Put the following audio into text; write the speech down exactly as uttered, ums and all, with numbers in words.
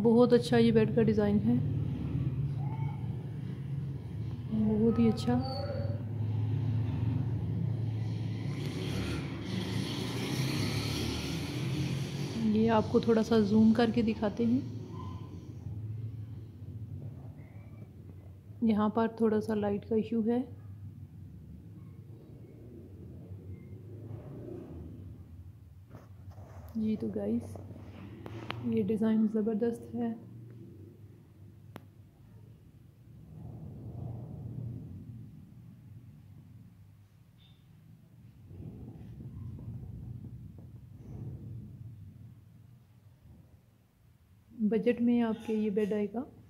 बहुत अच्छा ये बेड का डिज़ाइन है, बहुत ही अच्छा। ये आपको थोड़ा सा जूम करके दिखाते हैं। यहाँ पर थोड़ा सा लाइट का इशू है। जी तो गाइस, ये डिज़ाइन ज़बरदस्त है। बजट में आपके ये बेड आएगा।